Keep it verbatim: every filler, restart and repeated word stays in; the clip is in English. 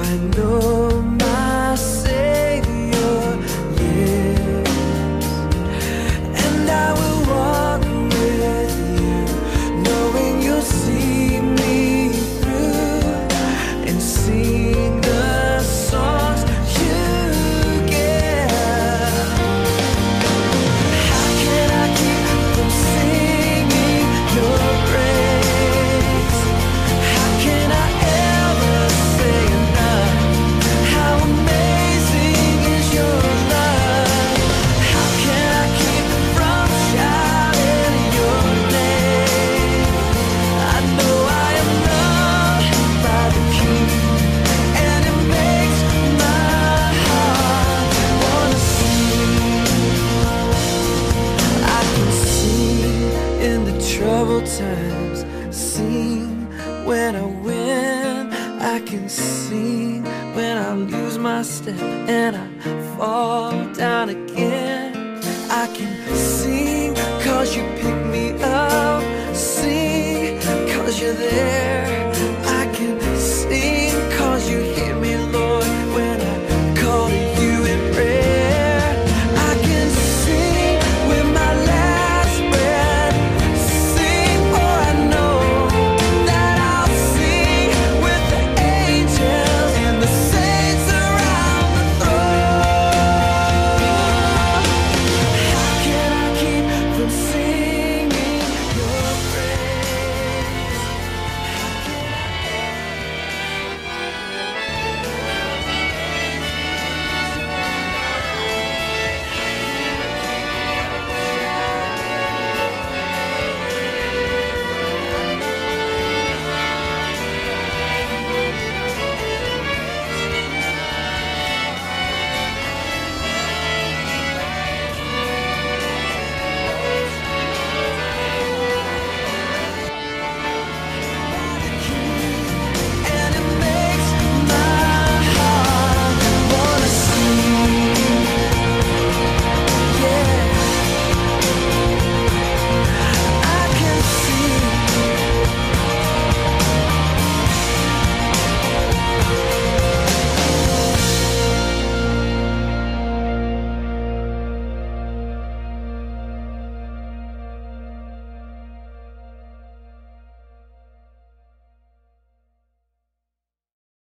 I know my Savior lives, and I will walk with you, knowing you'll see me through and sing the songs you give. How can I keep from singing your praise? How can I ever say enough? How amazing is your love? How can I keep from shouting your name? I know I am loved by the King, and it makes my heart wanna sing. I can sing in the troubled times, sing when I win. I can sing when I lose my step and I fall down again. I can